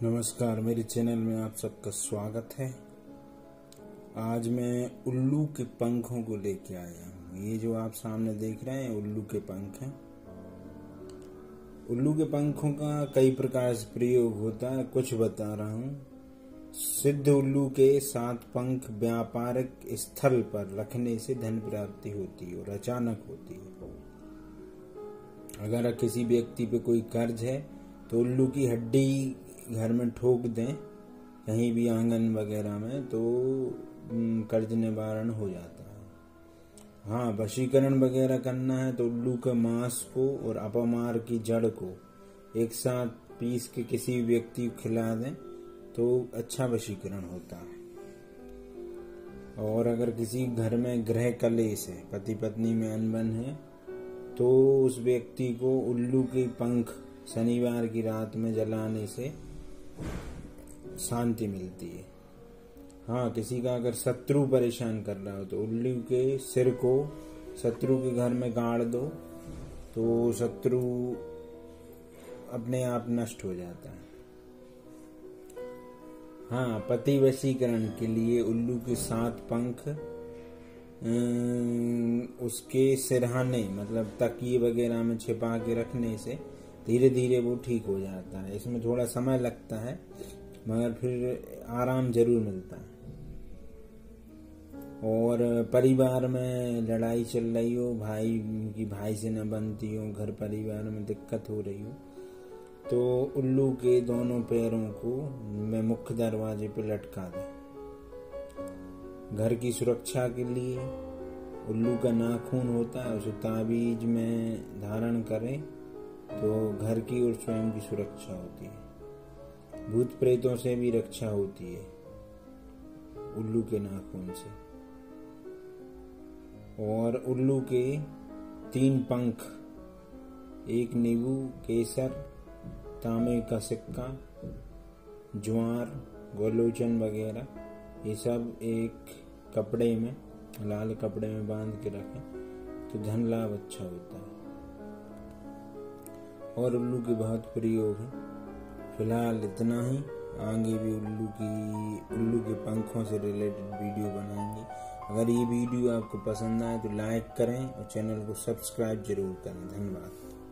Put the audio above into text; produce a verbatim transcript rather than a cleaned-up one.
नमस्कार, मेरे चैनल में आप सबका स्वागत है। आज मैं उल्लू के पंखों को लेके आया हूँ। ये जो आप सामने देख रहे हैं उल्लू के पंख हैं। उल्लू के पंखों का कई प्रकार से प्रयोग होता है, कुछ बता रहा हूँ। सिद्ध उल्लू के सात पंख व्यापारिक स्थल पर रखने से धन प्राप्ति होती है और अचानक होती है। अगर किसी व्यक्ति पे कोई कर्ज है तो उल्लू की हड्डी घर में ठोक दें, कहीं भी आंगन वगैरह में, तो कर्ज निवारण हो जाता है। हाँ, वशीकरण वगैरह करना है तो उल्लू के मांस को और अपमार की जड़ को एक साथ पीस के किसी व्यक्ति को खिला दें तो अच्छा वशीकरण होता है। और अगर किसी घर में गृह कलेश है, पति पत्नी में अनबन है, तो उस व्यक्ति को उल्लू के पंख शनिवार की रात में जलाने से शांति मिलती है। हाँ, किसी का अगर शत्रु परेशान कर रहा हो तो उल्लू के सिर को शत्रु के घर में गाड़ दो तो शत्रु अपने आप नष्ट हो जाता है। हाँ, पति वशीकरण के लिए उल्लू के सात पंख उसके सिरहाने मतलब तकिए वगैरह में छिपा के रखने से धीरे धीरे वो ठीक हो जाता है। इसमें थोड़ा समय लगता है मगर फिर आराम जरूर मिलता है। और परिवार में लड़ाई चल रही हो, भाई की भाई से न बनती हो, घर परिवार में दिक्कत हो रही हो, तो उल्लू के दोनों पैरों को मैं मुख्य दरवाजे पे लटका दें। घर की सुरक्षा के लिए उल्लू का नाखून होता है, उसे ताबीज में धारण करें तो घर की और स्वयं की सुरक्षा होती है। भूत प्रेतों से भी रक्षा होती है उल्लू के नाखून से। और उल्लू के तीन पंख, एक नींबू, केसर, तांबे का सिक्का, ज्वार, गोलोचन वगैरह, ये सब एक कपड़े में, लाल कपड़े में बांध के रखें तो धन लाभ अच्छा होता है। और उल्लू के बहुत प्रयोग हैं। फिलहाल इतना ही, आगे भी उल्लू की उल्लू के पंखों से रिलेटेड वीडियो बनाएंगे। अगर ये वीडियो आपको पसंद आए तो लाइक करें और चैनल को सब्सक्राइब जरूर करें। धन्यवाद।